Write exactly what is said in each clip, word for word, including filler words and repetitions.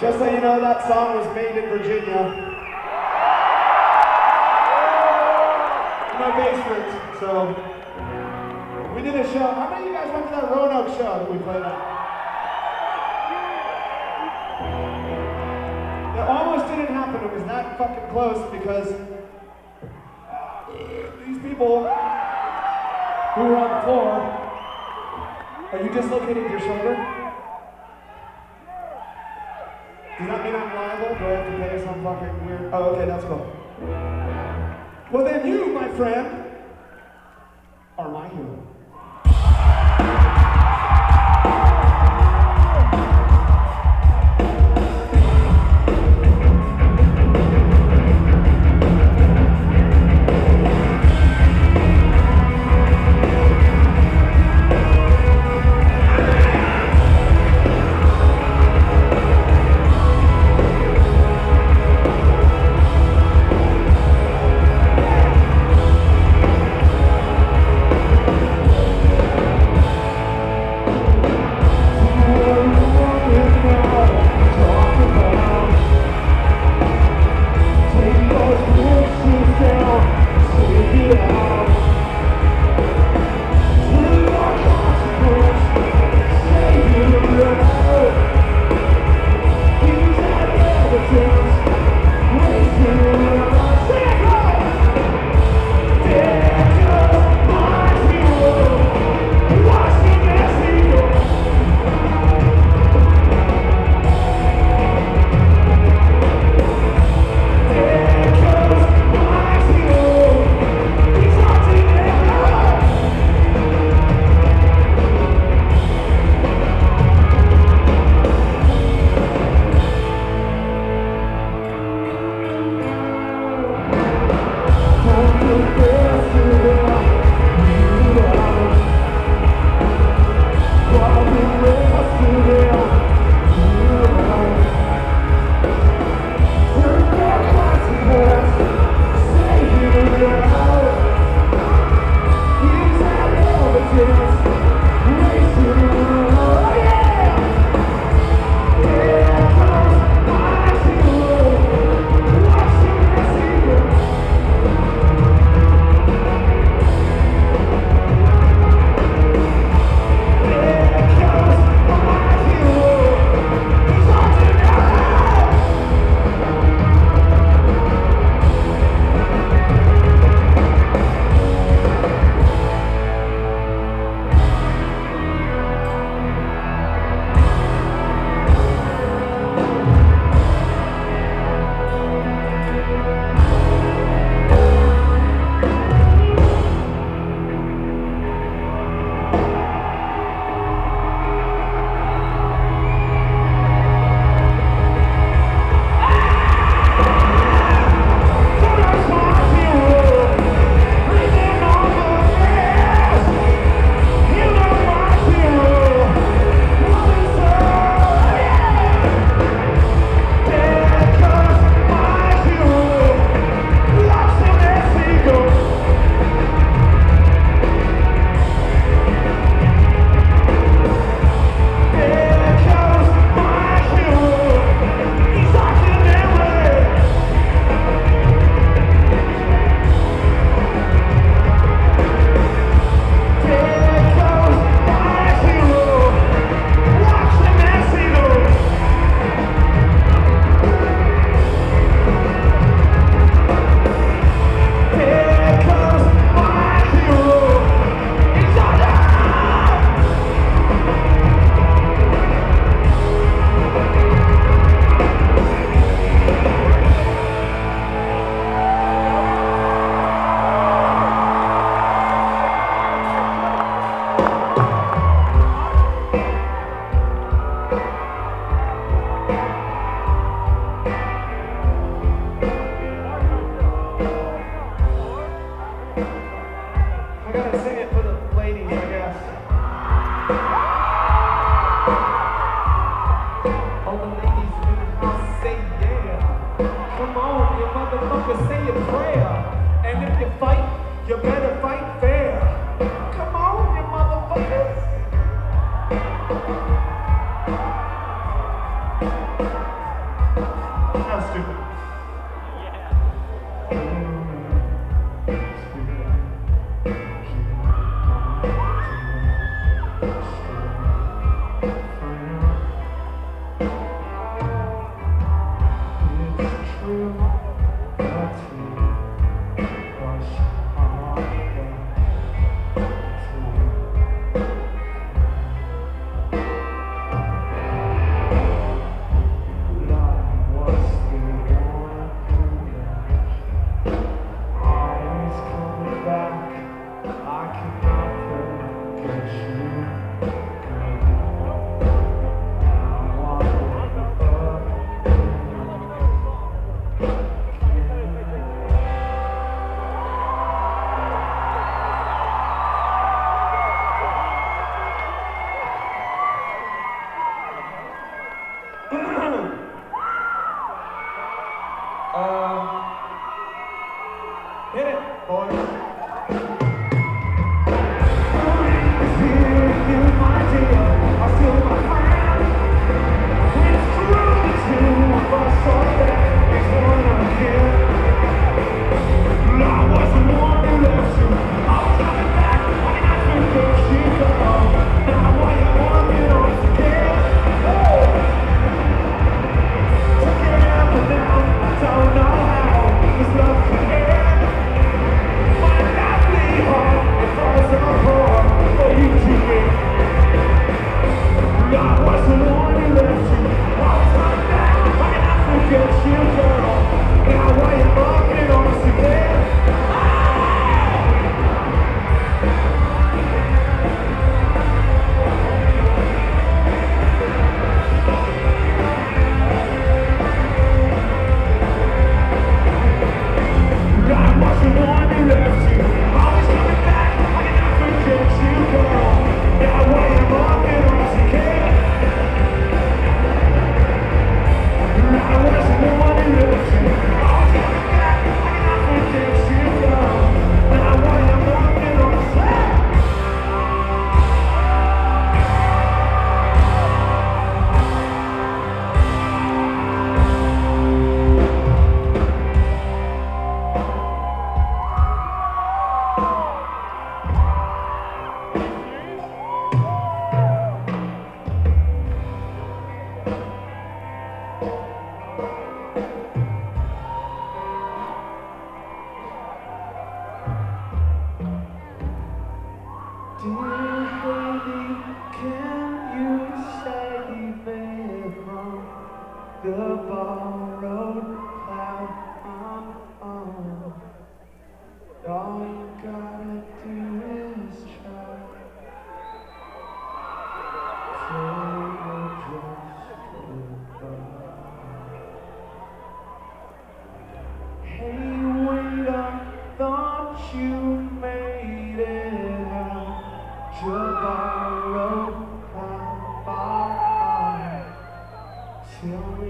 Just so you know, that song was made in Virginia. In my basement, so. We did a show. How many of you guys went to that Roanoke show that we played at? It almost didn't happen. It was that fucking close because these people who were on the floor. Are you dislocating your shoulder? Does that mean I'm liable? Do I have to pay some fucking weird? Oh, okay, that's cool. Well, then you, my friend, are my hero.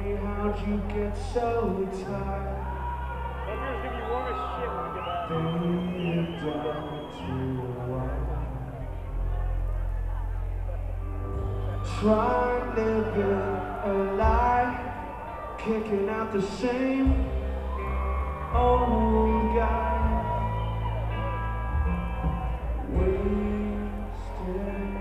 me, how'd you get so tired? Everyone's gonna be warm as shit when we get back. Being down to one. Try living a lie, kicking out the same old guy. Wasting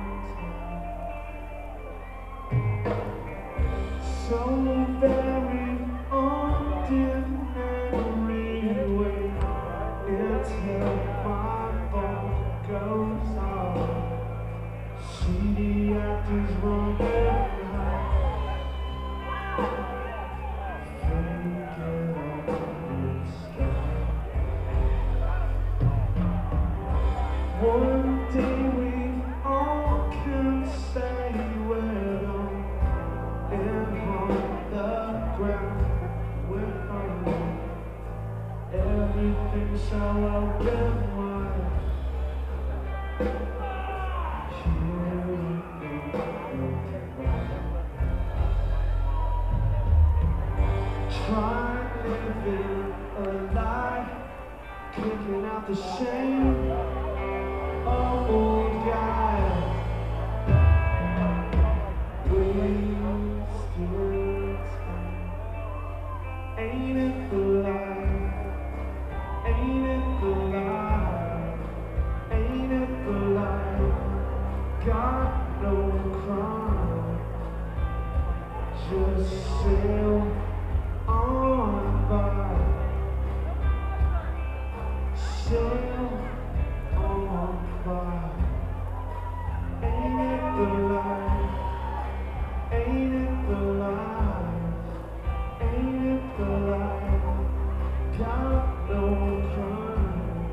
time. So very ordinary way until my bone goes on. See the actors running high. One day we all can say we're on and on the ground with our everything so open wide. Try living a lie, kicking out the shame of old guys. Wasting time. Ain't it the life? Ain't it the life? Ain't it the life? Got no crime. Just sail on by. Sail on by. Ain't it the life? Ain't it the life? Ain't it the life? Got no crime.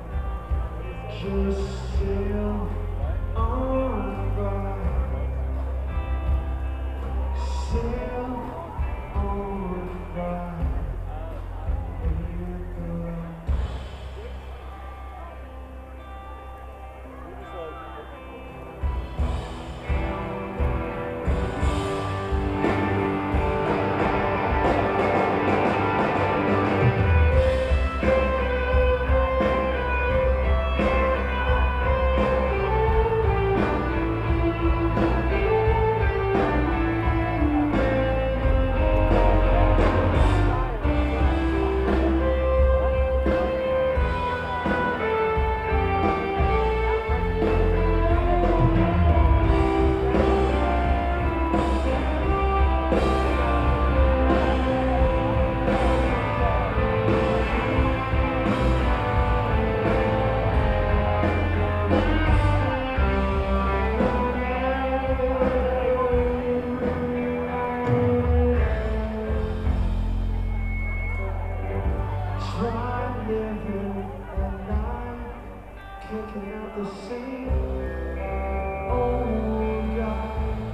Just sail on by. Sail on by. Ain't it the life? Try living a lie, kicking out the same old guys.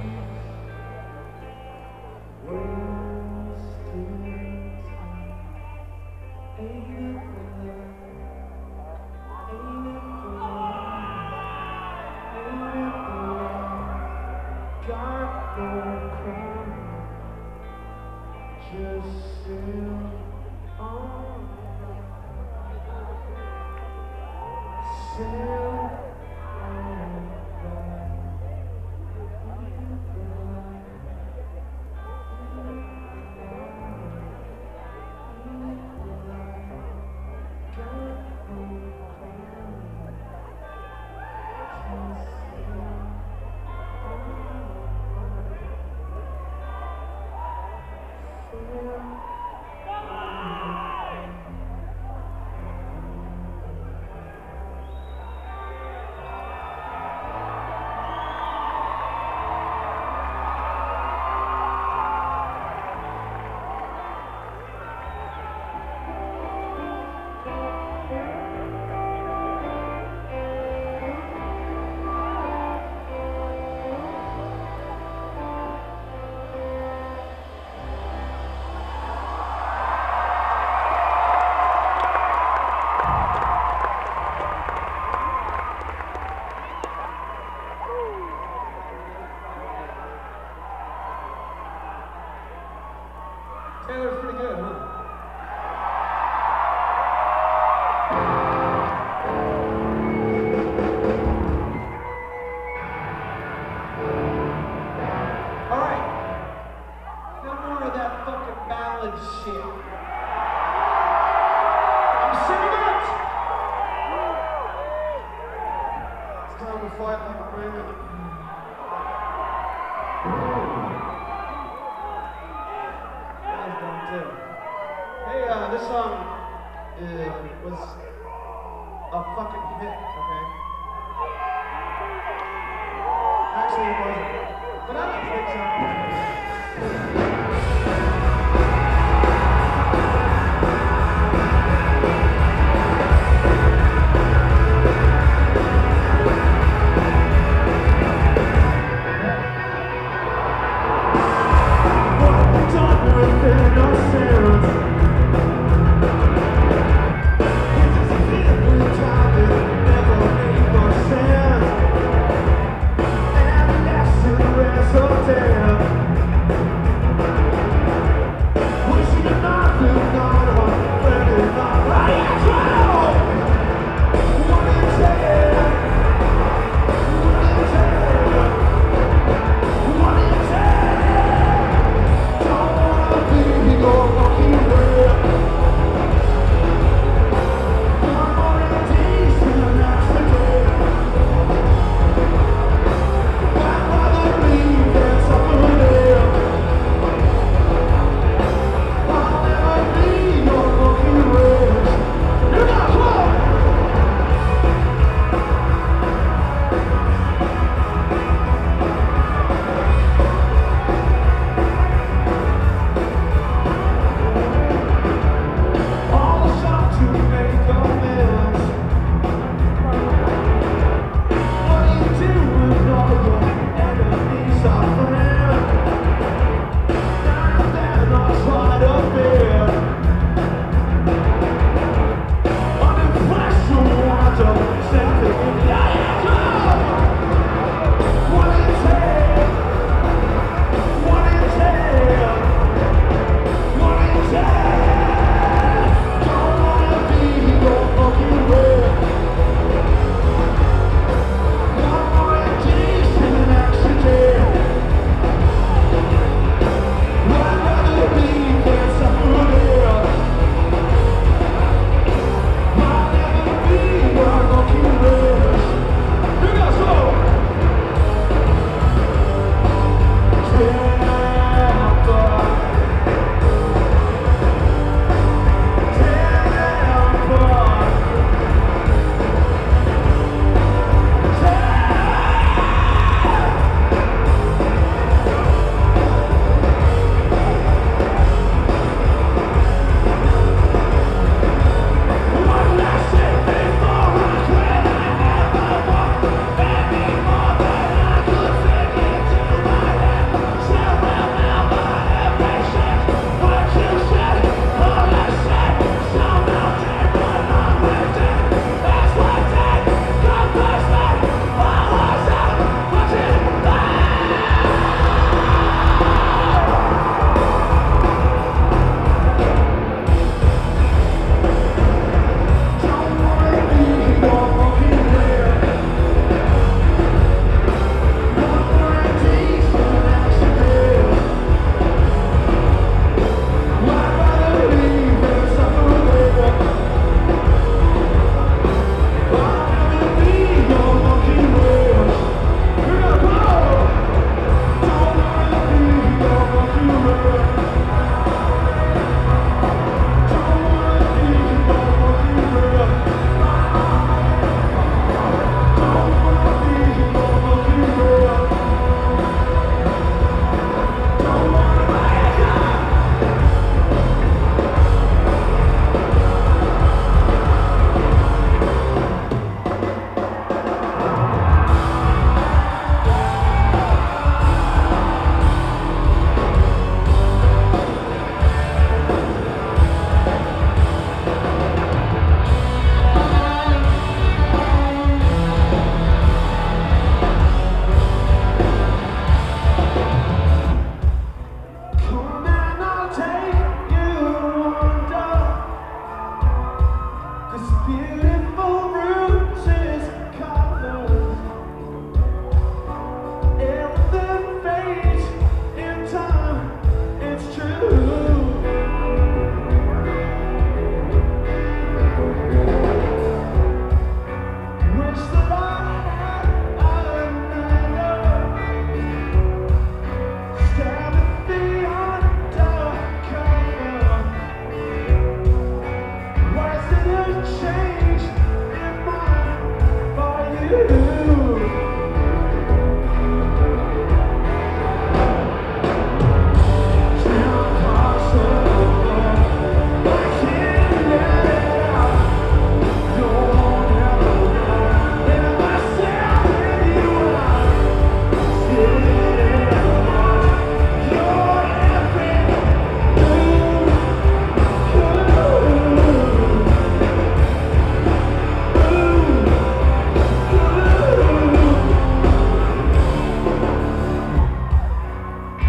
Wasting time. Ain't it the life? Ain't it the life? Ain't it the life? Got no crime. Just sail on. Sail on by. Taylor's pretty good, huh? All right. No more of that fucking ballad shit. I'm sick of it. It's time to fight like a man. Hey, uh, this song uh, was a fucking hit, okay? Actually, it wasn't. But I don't think so. Don't wanna be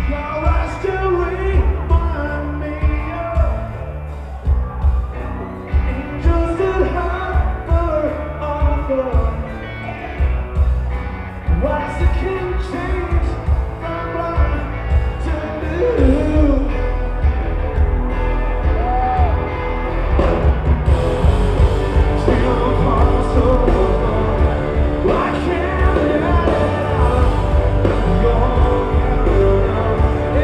Now I still remind me of angels that hover over. Why's the king change from blind to blue? Still impossible. I can't let it out. You're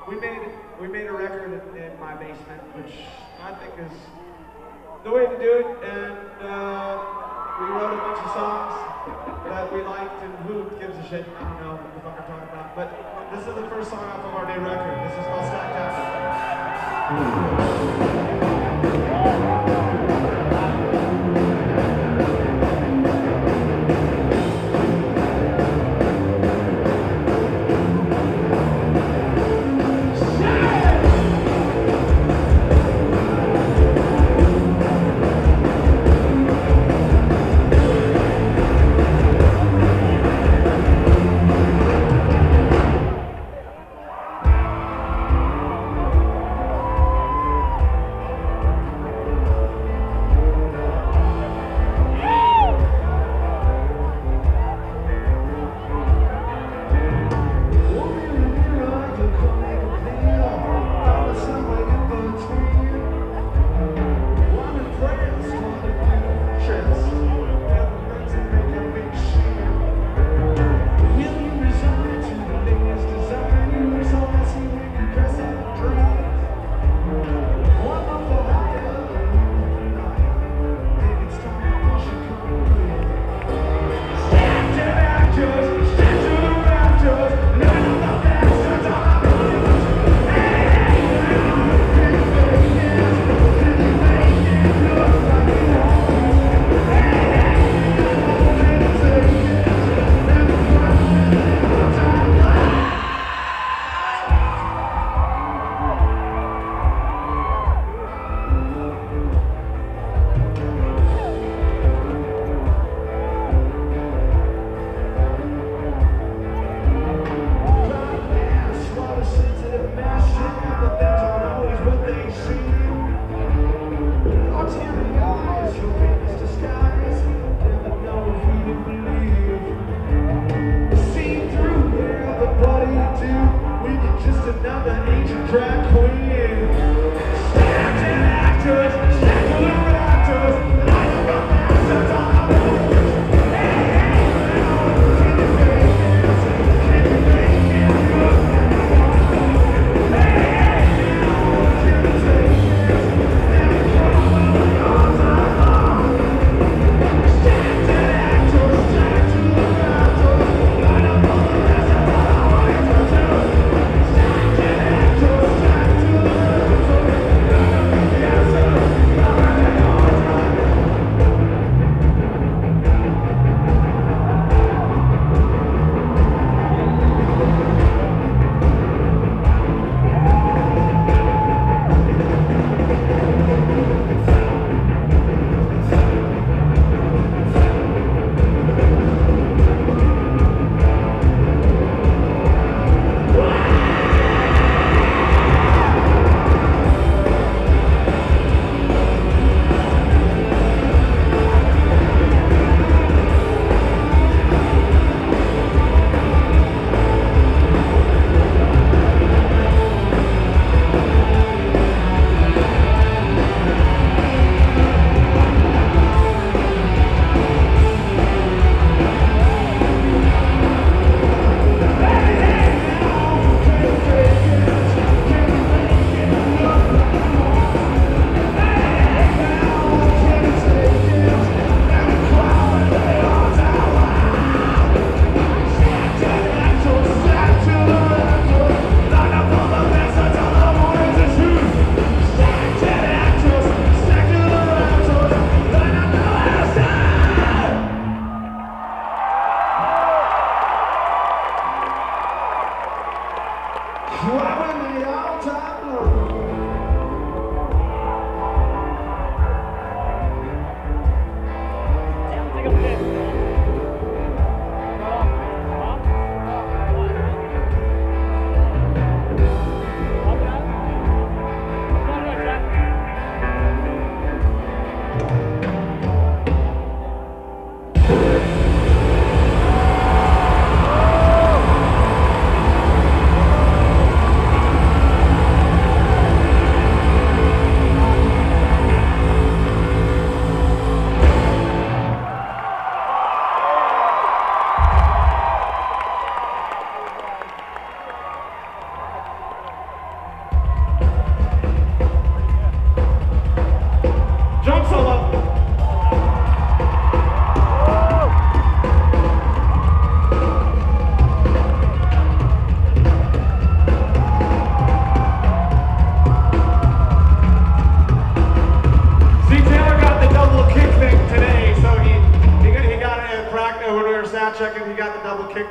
we made we made a record in, in my basement, which I think is the way to do it. And uh, we wrote a bunch of songs that we liked, and who gives a shit? I don't know what the fuck I'm talking about. But this is the first song off of our new record. This is called Stacked Up. Stacked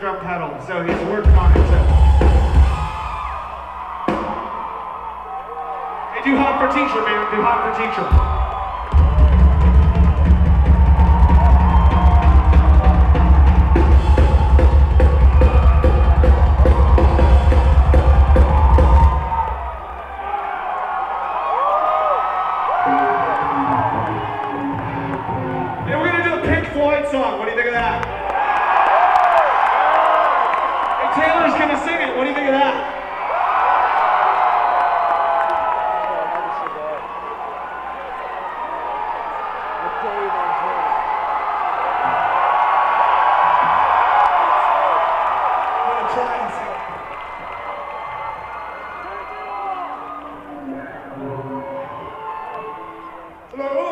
drum pedal, so he's working on it. So. Hey, do hot for teacher, man. Do hot for teacher. Song. What do you think of that? Hey, Taylor's gonna sing it. What do you think of that? I'm gonna try and sing it. Hello.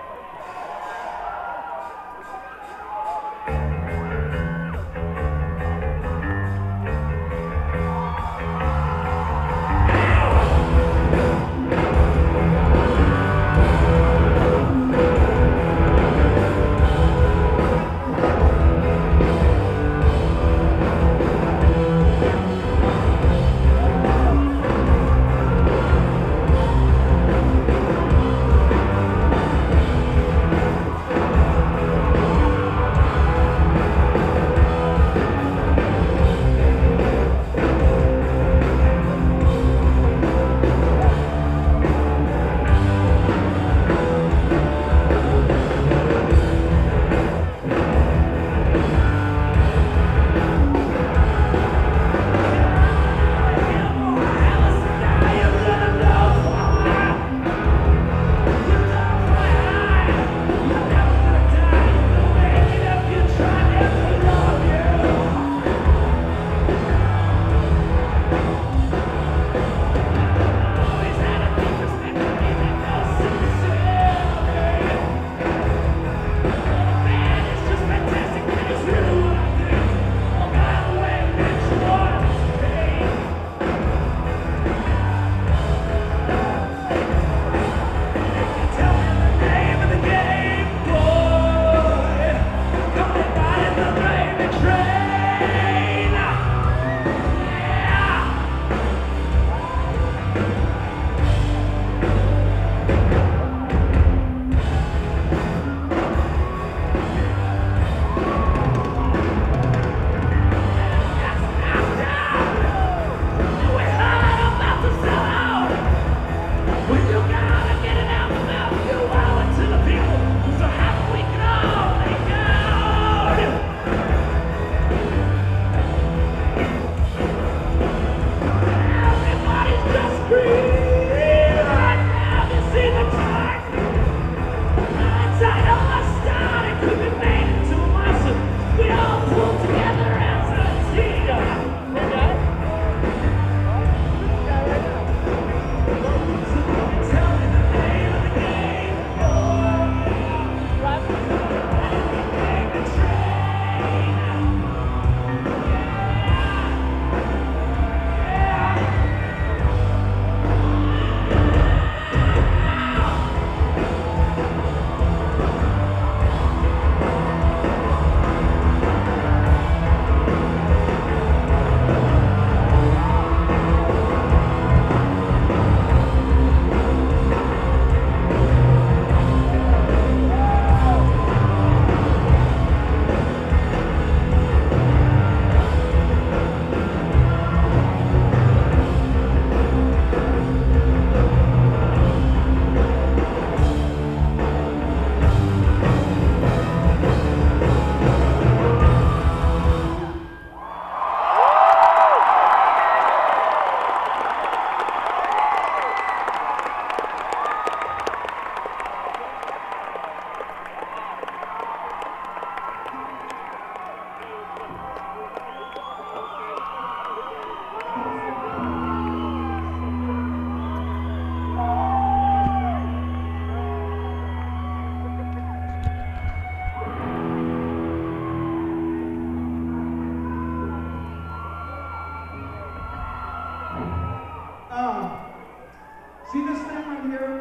See this thing right here?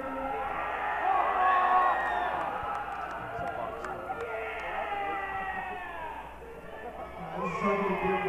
This is how we do it.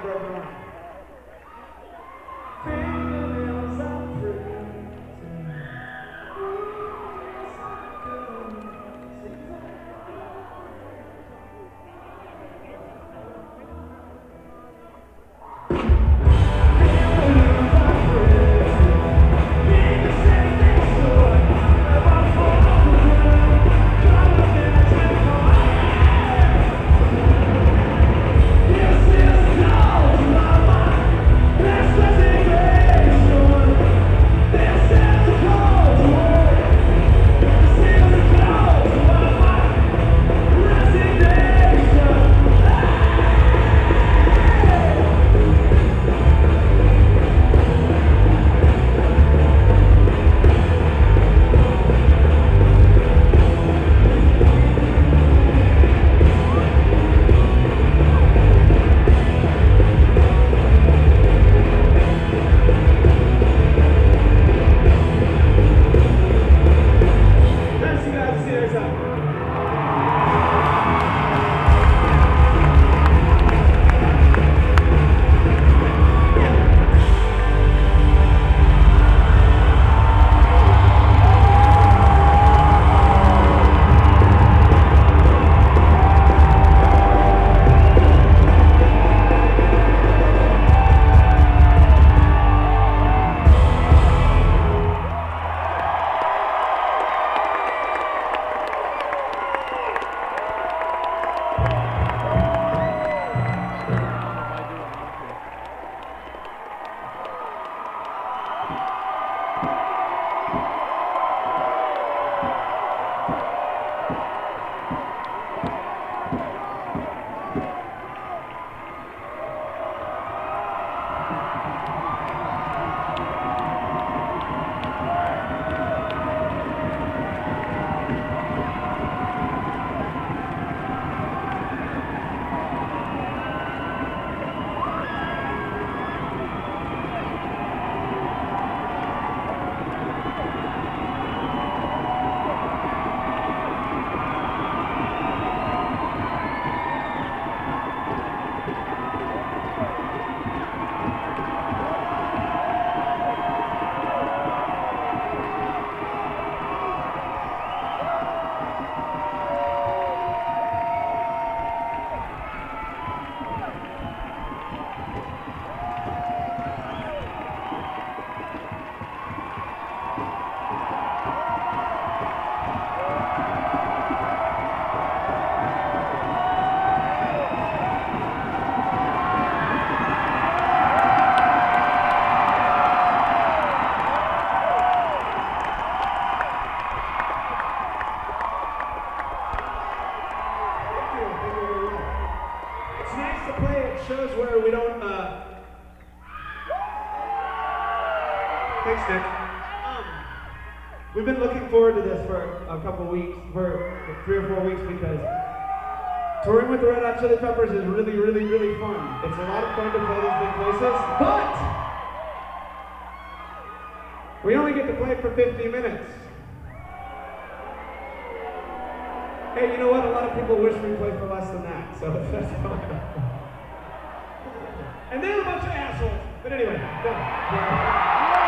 for everyone. Fingernails are pretty. We've been looking forward to this for a couple weeks, for three or four weeks, because touring with the Red Hot Chili Peppers is really, really, really fun. It's a lot of fun to play these big places, but we only get to play for fifty minutes. Hey, you know what? A lot of people wish we played for less than that, so that's fine. And they're a bunch of assholes. But anyway, done.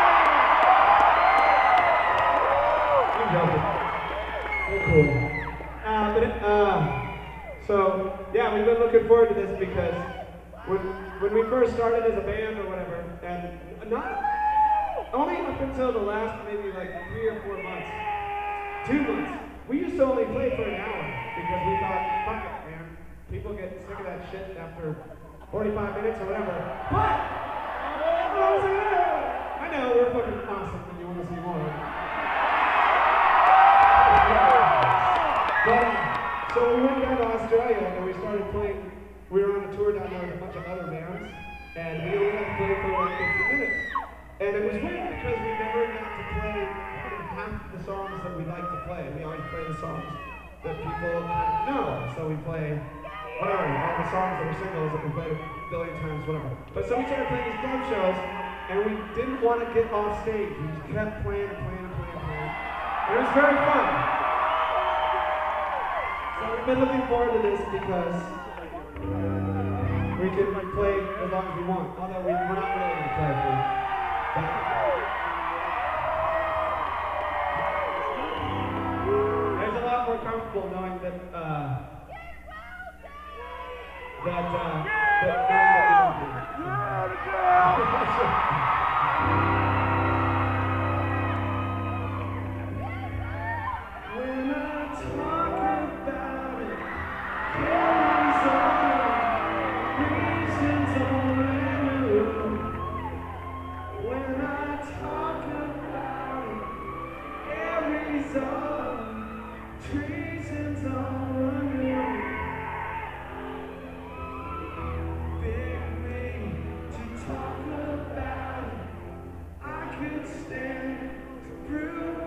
I'm joking. They're cool. Uh, but, uh, so, yeah, we've been looking forward to this because when, when we first started as a band or whatever, and not only up until the last maybe like three or four months, two months, we used to only play for an hour because we thought, fuck it, man. People get sick of that shit after forty-five minutes or whatever. But, I know, we're fucking awesome and you want to see more. But, so we went down to Australia and we started playing. We were on a tour down there with a bunch of other bands, and we only had to play for like fifty minutes. And it was weird because we never got to play half the songs that we like to play. We always play the songs that people kind of know. So we play, whatever, all the songs that are singles that we played a billion times, whatever. But so we started playing these club shows, and we didn't want to get off stage. We just kept playing and playing and playing and playing. And it was very fun. So we've been looking forward to this because we we can play as long as we want. Although we, we're not really going to play for that. There's a lot more comfortable knowing that uh, that uh, that when I talk about it, carries on, reasons only new. When I talk about it, carries on, reasons only new. Big me to talk about it, I could stand to prove.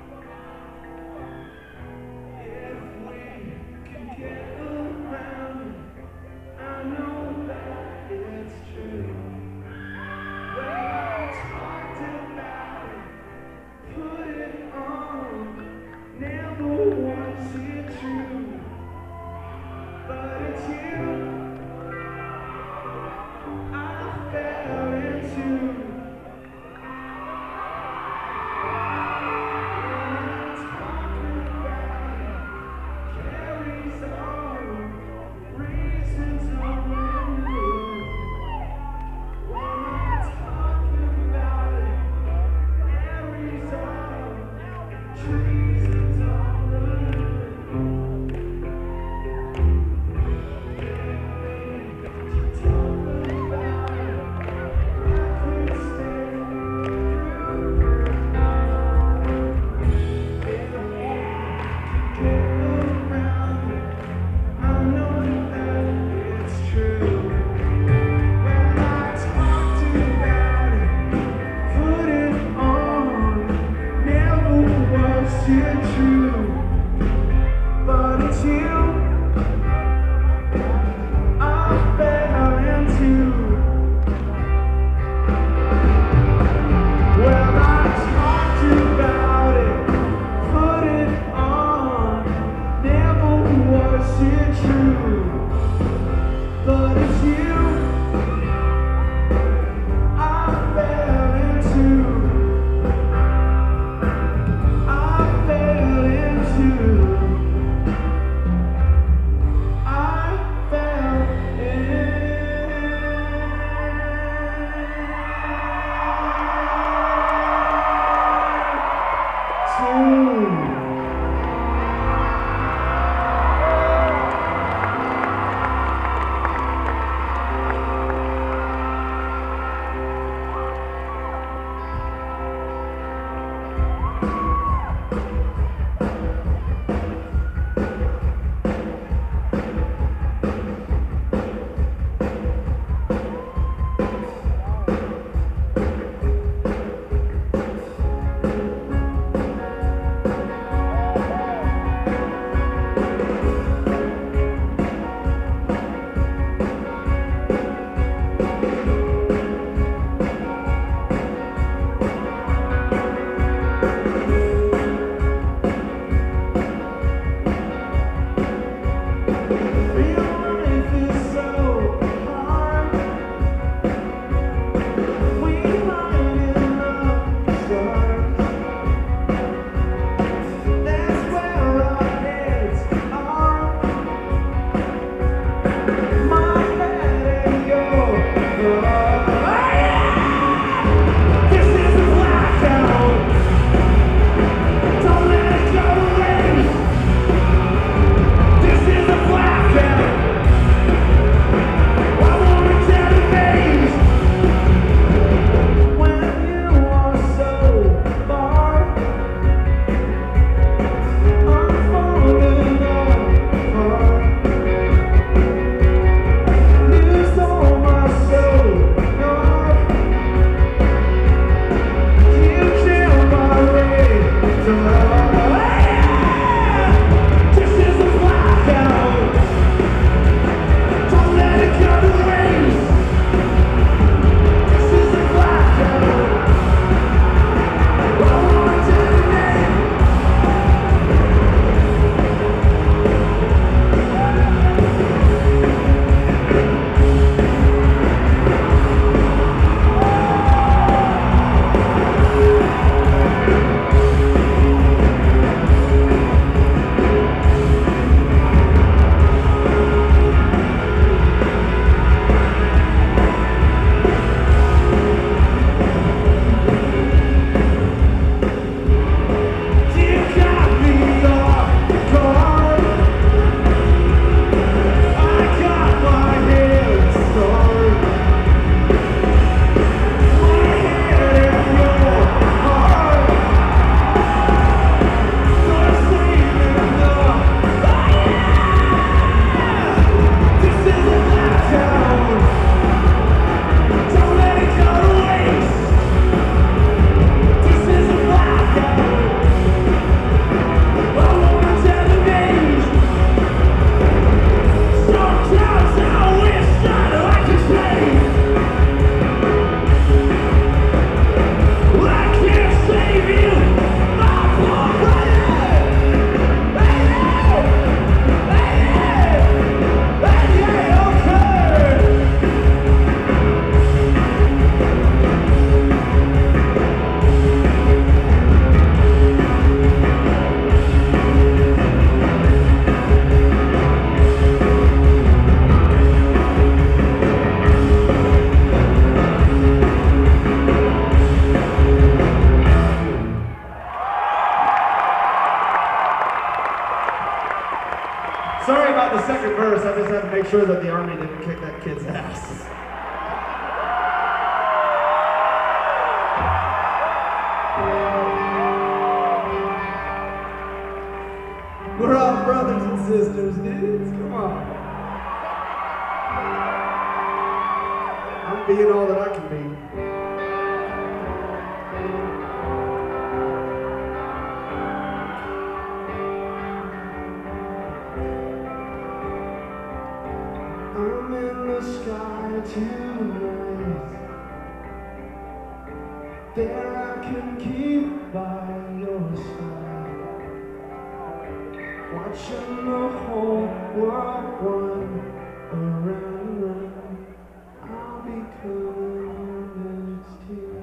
If we can get around it, I know that it's true. When I talked about it, put it on, never was it true. But it's you I fell into. Sorry about the second verse, I just had to make sure that the army didn't kick that kid's ass. We're all brothers and sisters, dudes, come on. I'm being all that I can be. I'm in the sky tonight. There I can keep by your side, watching the whole world run around and round. I'll be coming next year.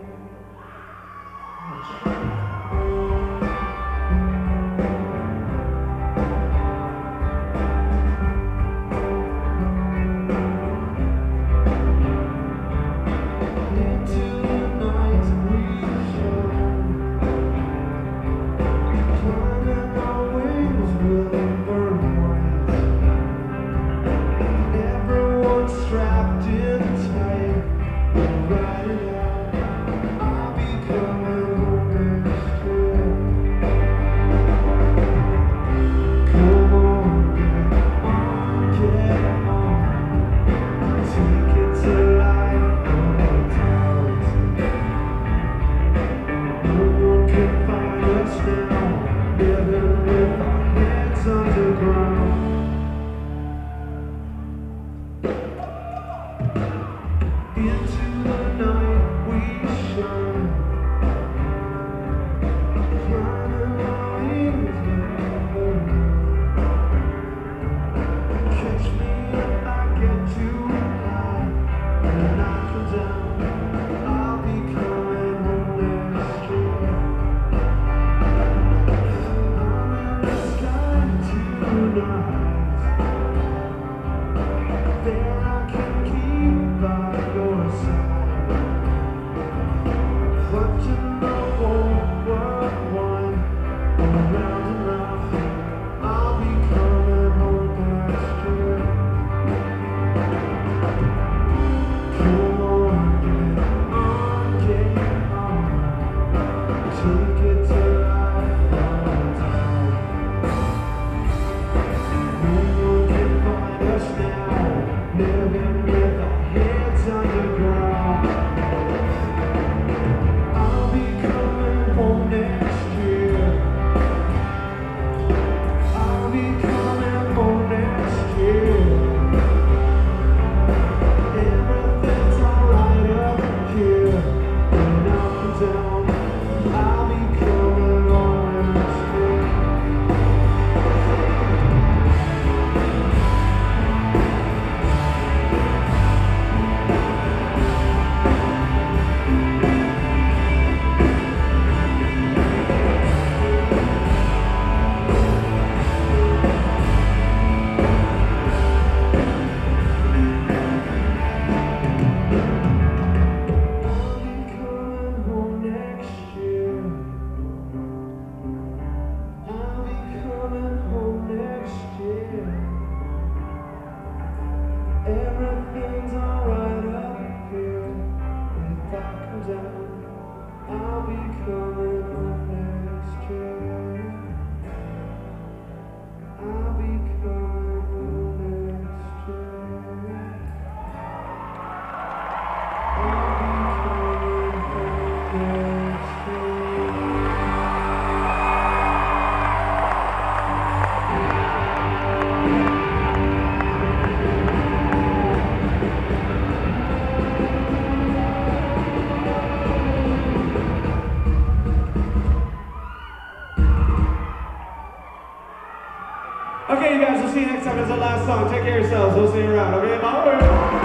Okay, you guys, we'll see you next time. It's the last song. Take care of yourselves. We'll see you around. Okay, bye.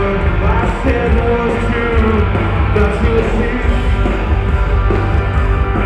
I said was true, but you see